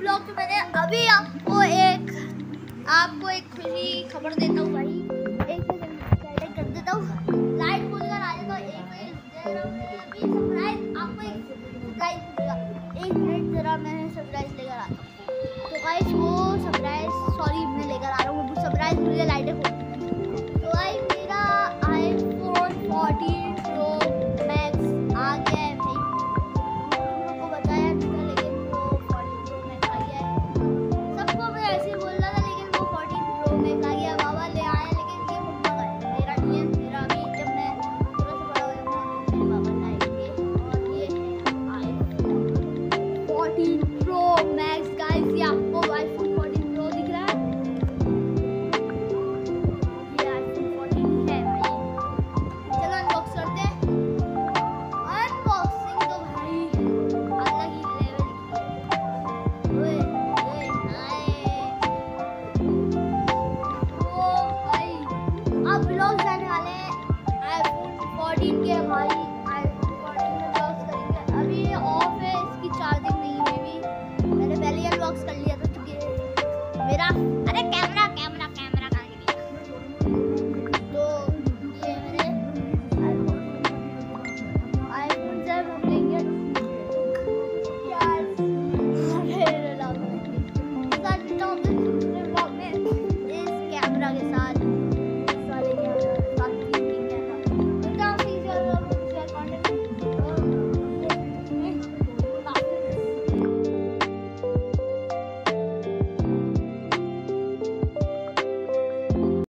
Blog में मैंने अभी आपको एक खुशी खबर देता हूँ भाई। एक सेकंड कर देता हूँ, लाइट खोल कर आ जाता हूँ। एक मिनट सरप्राइज, आपको एक सरप्राइज मिलेगा। एक मिनट जरा मैं सरप्राइज लेकर आता हूँ। तो गाइस वो सरप्राइज, सॉरी मैं लेकर आ रहा हूँ वो सरप्राइज, मुझे लाइटें खोल। तो भाई मेरा iPhone 14 Pro Max आ गया है भाई। तुम लोग को बताया था लेकिन वो 14 Pro Max आ गया है। सबको मैं ऐसे ही बोल रहा था लेकिन वो 14 Pro Max आ गया। बाबा ले आया लेकिन ये मम्मा का है, मेरा नहीं है। मेरा अभी जब मैं थोड़ा सा बड़ा हो जाऊंगा मेरे बाबा लाएंगे। और ये है iPhone 14 Pro Max गाइस। ये आपको iPhone 14 Pro दिख रहा है, ये iPhone 14 है भाई। चलो अनबॉक्स करते हैं। अनबॉक्सिंग तो भाई अलग ही लेवल की है। ओए ओए हाय, ओ भाई अब ब्लॉग जाने वाले हैं iPhone 14 के भाई।